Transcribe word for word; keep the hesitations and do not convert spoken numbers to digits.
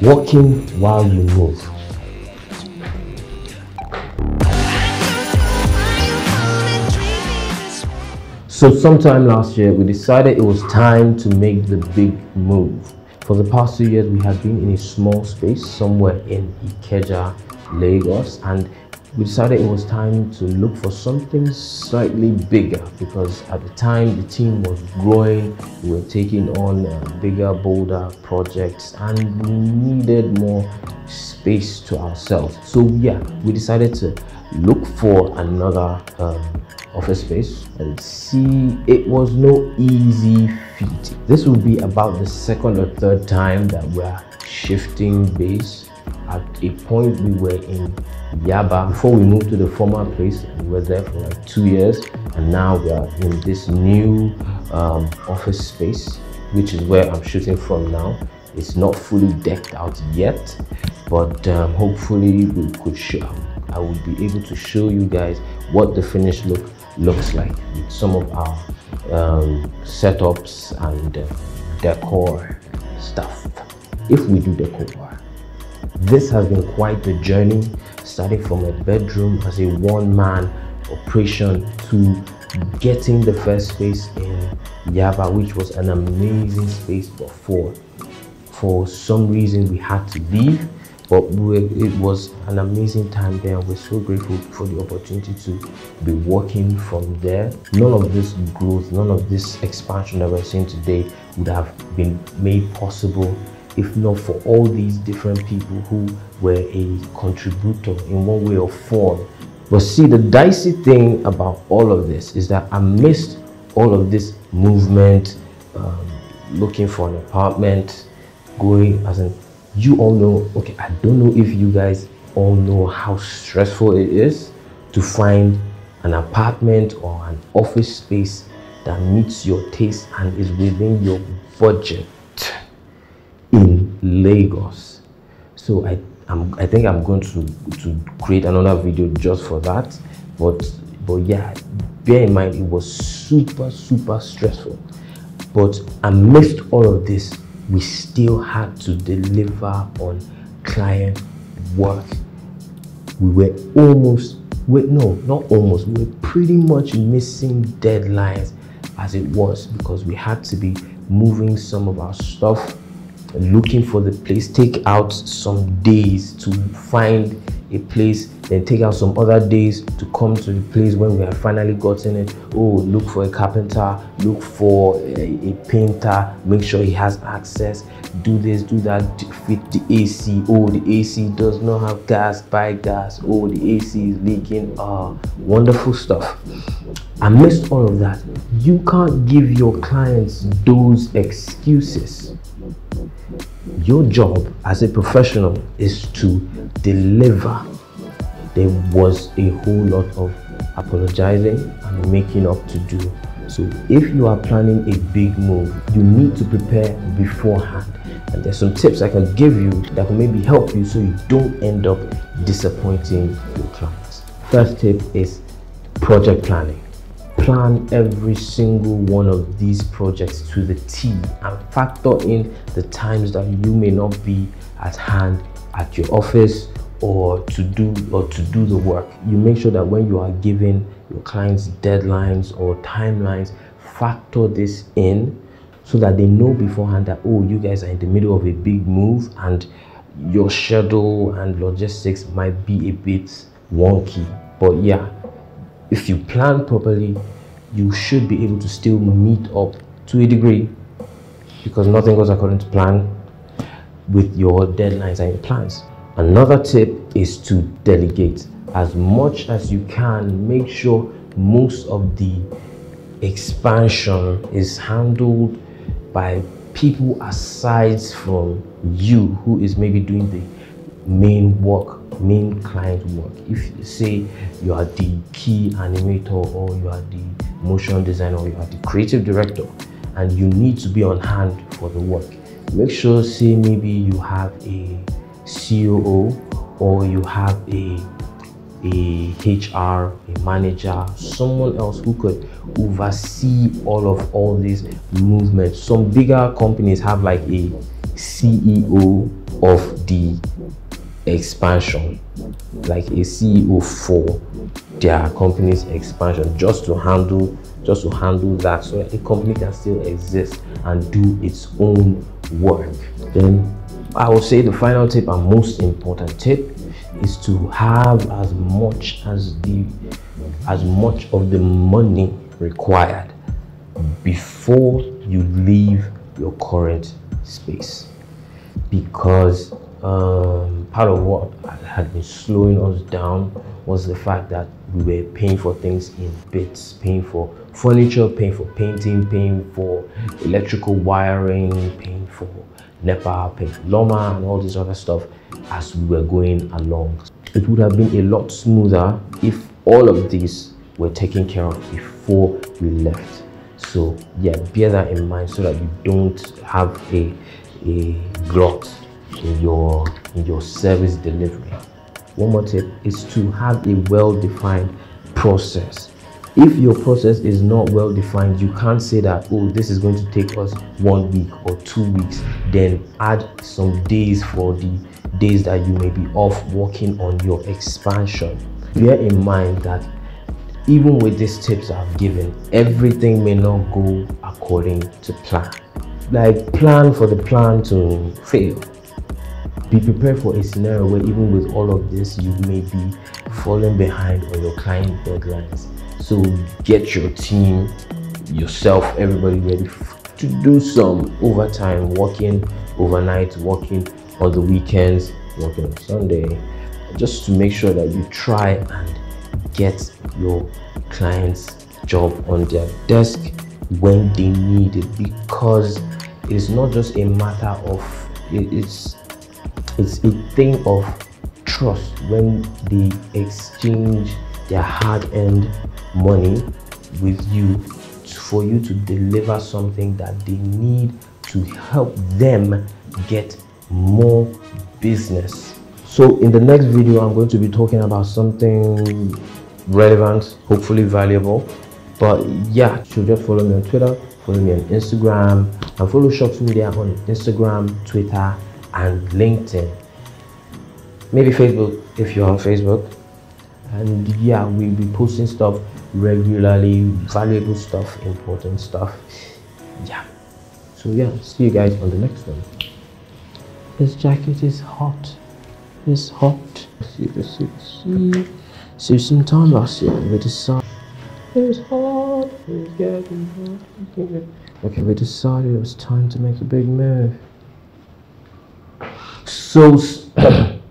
Working while you move. So sometime last year, we decided it was time to make the big move. For the past two years, we have been in a small space somewhere in Ikeja, Lagos, and we decided it was time to look for something slightly bigger, because at the time the team was growing, we were taking on uh, bigger, bolder projects, and we needed more space to ourselves. So yeah, we decided to look for another um, office space, and see, it was no easy feat. This will be about the second or third time that we're shifting base. At a point we were in Yaba before we moved to the former place. We were there for like two years, and now we are in this new um, office space, which is where I'm shooting from now. It's not fully decked out yet, but um, hopefully we could show I will be able to show you guys what the finished look looks like with some of our um, setups and uh, decor stuff, if we do decor. This has been quite the journey, starting from a bedroom as a one-man operation to getting the first space in Yaba, which was an amazing space before. For some reason we had to leave, but we, it was an amazing time there, and we're so grateful for the opportunity to be working from there. None of this growth, none of this expansion that we're seeing today would have been made possible if not for all these different people who were a contributor in one way or form. But see, the dicey thing about all of this is that amidst all of this movement, um, looking for an apartment, going as in, you all know, okay, I don't know if you guys all know how stressful it is to find an apartment or an office space that meets your taste and is within your budget in Lagos. So I I'm, I think I'm going to to create another video just for that. But but yeah, bear in mind it was super super stressful. But amidst all of this, we still had to deliver on client work. We were almost, wait, no, not almost, we were pretty much missing deadlines as it was, because we had to be moving some of our stuff, looking for the place, take out some days to find a place, then take out some other days to come to the place when we have finally gotten it. Oh, look for a carpenter, look for a, a painter, make sure he has access, do this, do that, fit the A C. Oh, the A C does not have gas, buy gas. Oh, the A C is leaking. Ah, wonderful stuff. Amidst all of that, you can't give your clients those excuses. Your job as a professional is to deliver. There was a whole lot of apologizing and making up to do. So if you are planning a big move, you need to prepare beforehand. And there's some tips I can give you that will maybe help you so you don't end up disappointing your clients. First tip is project planning. Plan every single one of these projects to the T and factor in the times that you may not be at hand at your office or to do or to do the work. You make sure that when you are giving your clients deadlines or timelines, factor this in so that they know beforehand that, oh, you guys are in the middle of a big move and your schedule and logistics might be a bit wonky. But yeah, if you plan properly, you should be able to still meet up to a degree, because nothing goes according to plan with your deadlines and your plans. Another tip is to delegate. As much as you can, make sure most of the expansion is handled by people aside from you, who is maybe doing the main work, main client work. If you say you are the key animator, or you are the motion designer, or you are the creative director, and you need to be on hand for the work, make sure, say maybe you have a C O O, or you have a a H R, a manager, someone else who could oversee all of all these movements. Some bigger companies have like a C E O of the expansion, like a C E O for their company's expansion, just to handle just to handle that, so that the company can still exist and do its own work. Then I will say the final tip and most important tip is to have as much as the as much of the money required before you leave your current space, because um, part of what had been slowing us down was the fact that we were paying for things in bits, paying for furniture, paying for painting, paying for electrical wiring, paying for NEPA, paying for Loma and all this other stuff as we were going along. It would have been a lot smoother if all of these were taken care of before we left. So yeah, bear that in mind so that you don't have a a glut in your in your service delivery. One more tip is to have a well-defined process. If your process is not well defined, you can't say that, oh, this is going to take us one week or two weeks, then add some days for the days that you may be off working on your expansion. Bear in mind that even with these tips I've given, everything may not go according to plan. Like, plan for the plan to fail. Be prepared for a scenario where even with all of this, you may be falling behind on your client deadlines. So get your team, yourself, everybody ready to do some overtime, working overnight, working on the weekends, working on Sunday, just to make sure that you try and get your client's job on their desk when they need it, because it's not just a matter of it, it's it's a thing of trust. When they exchange their hard-earned money with you for you to deliver something that they need to help them get more business. So in the next video, I'm going to be talking about something relevant, hopefully valuable. But yeah, you should just follow me on Twitter, follow me on Instagram, and follow Shops Media on Instagram, Twitter, and LinkedIn. Maybe Facebook if you're on Facebook. And yeah, we'll be posting stuff regularly, valuable stuff, important stuff. Yeah. So yeah, see you guys on the next one. This jacket is hot. It's hot. See, see, see. So sometime last year we decided it's hot. It's getting hot. Okay, we decided it was time to make a big move. So